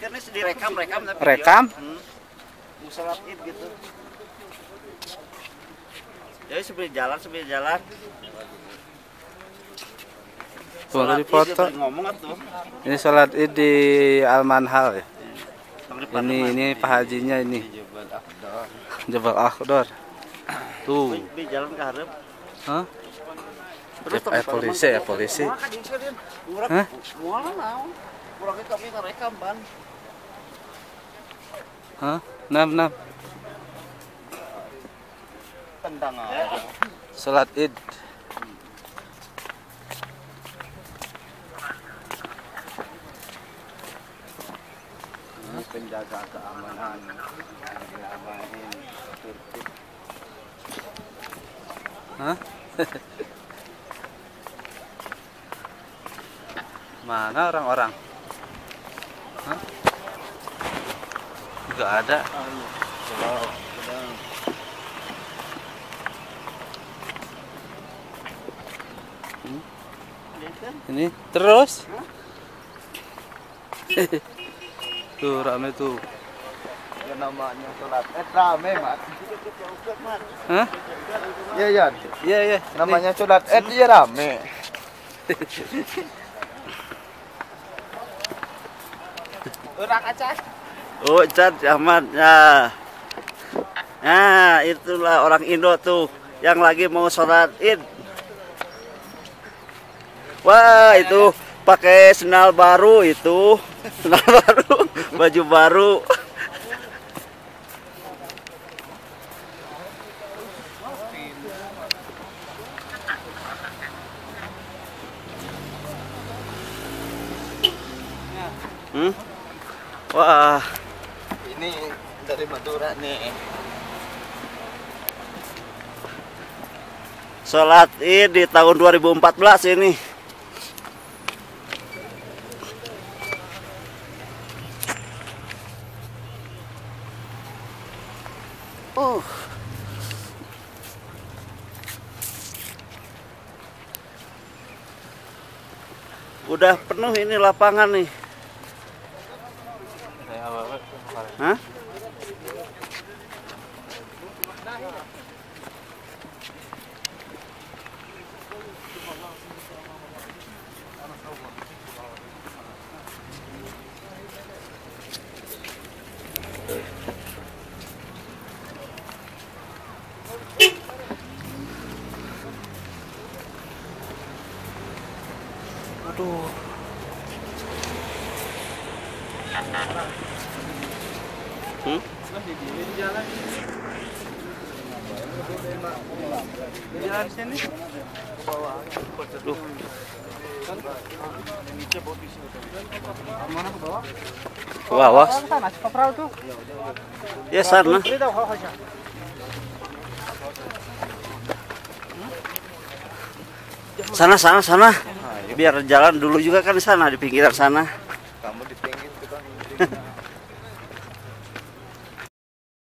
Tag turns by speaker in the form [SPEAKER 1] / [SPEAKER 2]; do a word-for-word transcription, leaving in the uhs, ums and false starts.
[SPEAKER 1] kan ini direkam rekam tapi
[SPEAKER 2] Rekam?
[SPEAKER 1] Hmm. Musalat id gitu. Jadi sebelum jalan sebelum jalan.
[SPEAKER 2] Boleh dipoto.
[SPEAKER 1] Ngomong atuh.
[SPEAKER 2] Ini sholat id di Al-Manhal ya. Ini ini Pak Hajinya ini. Jabal Akhdar. Tuh.
[SPEAKER 1] Di jalan ke hareup.
[SPEAKER 2] Hah? Terus eh, polisi ya polisi. Hah?
[SPEAKER 1] Moal naon? Urang kita kami rekam ban.
[SPEAKER 2] Hah? Nam nam.
[SPEAKER 1] Tendang
[SPEAKER 2] Sholat id.
[SPEAKER 1] Ini penjaga keamanan. Diamanin.
[SPEAKER 2] Hah? Mana orang-orang? Hah? Enggak ada. Hmm? Ini terus? Tuh rame tuh.
[SPEAKER 1] Ya namanya sholat id rame, Mat.
[SPEAKER 2] Hah?
[SPEAKER 1] Iya, iya.
[SPEAKER 2] Iya, iya.
[SPEAKER 1] Namanya sholat id ya rame. Orang Aceh. Oh, Cad Ahmad. Ya. Nah, itulah orang Indo tuh yang lagi mau sholat id. Wah, itu pakai sendal baru itu. Sendal baru, baju baru. Hmm? Wah, ini dari Madura nih. Sholat id di tahun dua ribu empat belas ini. Uh. Udah penuh ini lapangan nih. Hah? Aduh. Hmm? Di jalan. Di jalan sini. Bawah. Duh. Mana ke bawah? Ke bawah. Sana, ke perahu tuh. Ya sana. Sana sana sana. Biar jalan dulu juga kan di sana di pinggiran sana. Kamu di pinggir tuh kan.